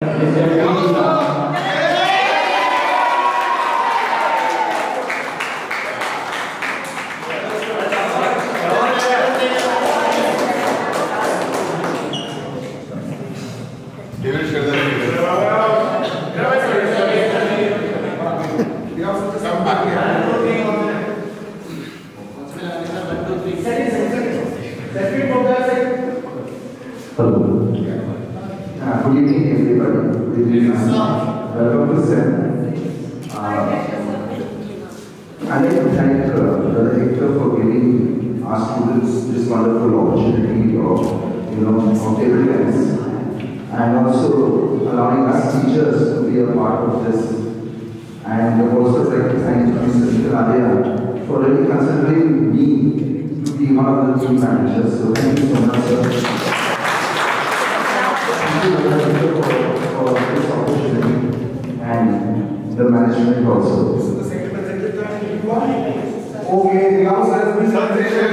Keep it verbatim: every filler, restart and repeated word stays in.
Good evening, everybody. Good evening. Welcome to SEM. Uh, I'd like to thank uh, the Hector for giving our students this wonderful opportunity of, you know, of table tennis, and also allowing us teachers to be a part of this. And also like to thank Mister Nitin for really considering me to be one of the team managers. So thank you so much, sir. Thank you for, for this opportunity and the management also. This is the second, second time you are. Okay, the answer has been